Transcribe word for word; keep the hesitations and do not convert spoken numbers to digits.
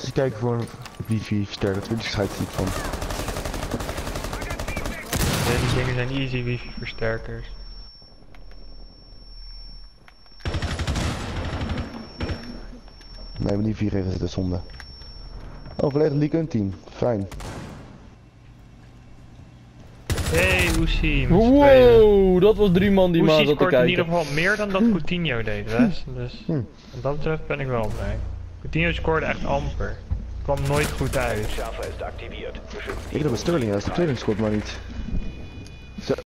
Dus kijken voor een wifi versterker, twintig schijt zie ik van. Ja, die dingen zijn easy wifi versterkers. Nee, maar die vier regels zitten zonde. Oh, volledig League team. Fijn. Hey, Oesie. Wow, dat was drie man die maar Oesie zat te scoort in kijken. ieder geval meer dan dat Coutinho deed, Wes. Dus Hm. wat dat betreft ben ik wel blij. Coutinho scoorde echt amper. Kwam nooit goed uit. Ik heb een Sterling, ja, Sterling scoort maar niet.